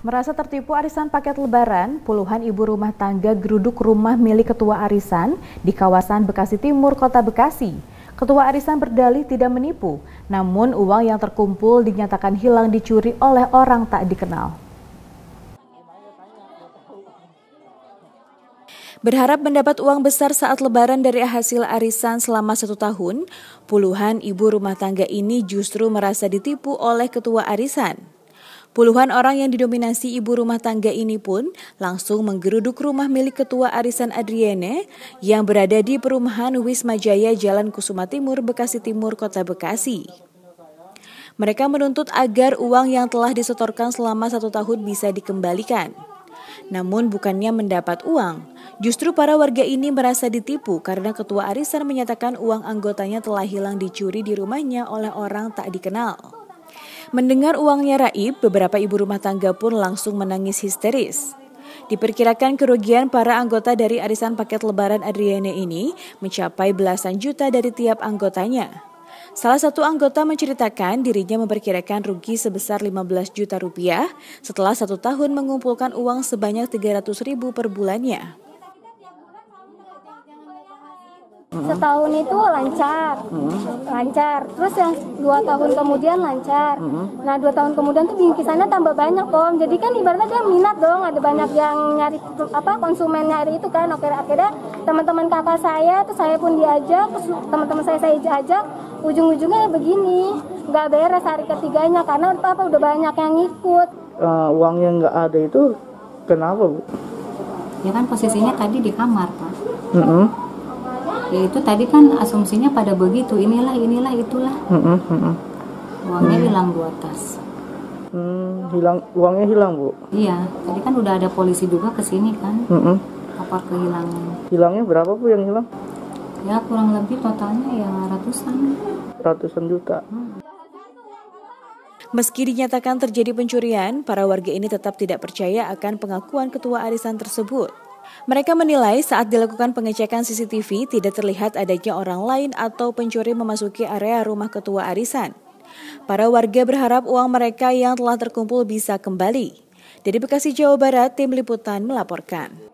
Merasa tertipu arisan paket lebaran, puluhan ibu rumah tangga geruduk rumah milik ketua arisan di kawasan Bekasi Timur, Kota Bekasi. Ketua arisan berdalih tidak menipu, namun uang yang terkumpul dinyatakan hilang dicuri oleh orang tak dikenal. Berharap mendapat uang besar saat lebaran dari hasil arisan selama 1 tahun, puluhan ibu rumah tangga ini justru merasa ditipu oleh ketua arisan. Puluhan orang yang didominasi ibu rumah tangga ini pun langsung menggeruduk rumah milik ketua arisan Adrienne yang berada di perumahan Wisma Jaya Jalan Kusuma Timur, Bekasi Timur, Kota Bekasi. Mereka menuntut agar uang yang telah disetorkan selama 1 tahun bisa dikembalikan. Namun bukannya mendapat uang, justru para warga ini merasa ditipu karena ketua arisan menyatakan uang anggotanya telah hilang dicuri di rumahnya oleh orang tak dikenal. Mendengar uangnya raib, beberapa ibu rumah tangga pun langsung menangis histeris. Diperkirakan kerugian para anggota dari arisan paket lebaran Adrienne ini mencapai belasan juta dari tiap anggotanya. Salah satu anggota menceritakan dirinya memperkirakan rugi sebesar 15 juta rupiah setelah 1 tahun mengumpulkan uang sebanyak 300.000 per bulannya. Setahun itu lancar, terus yang 2 tahun kemudian lancar. Nah 2 tahun kemudian tuh bingkisannya tambah banyak Om. Jadi kan ibaratnya dia minat dong, ada banyak yang nyari konsumen nyari itu kan. Akhirnya teman-teman kakak saya, terus saya pun diajak, terus teman-teman saya ajak, ujung-ujungnya begini, nggak beres hari ketiganya karena udah banyak yang ngikut. Uangnya nggak ada itu kenapa Bu? Ya kan posisinya tadi di kamar Pak. Ya itu tadi kan asumsinya pada begitu, inilah itulah. Uangnya hilang 2 tas. Uangnya hilang Bu? Iya, tadi kan udah ada polisi juga kesini kan, lapor kehilangan. Hilangnya berapa Bu yang hilang? Ya kurang lebih totalnya ya Ratusan juta. Meski dinyatakan terjadi pencurian, para warga ini tetap tidak percaya akan pengakuan ketua arisan tersebut. Mereka menilai saat dilakukan pengecekan CCTV tidak terlihat adanya orang lain atau pencuri memasuki area rumah ketua arisan. Para warga berharap uang mereka yang telah terkumpul bisa kembali. Dari Bekasi, Jawa Barat, Tim Liputan melaporkan.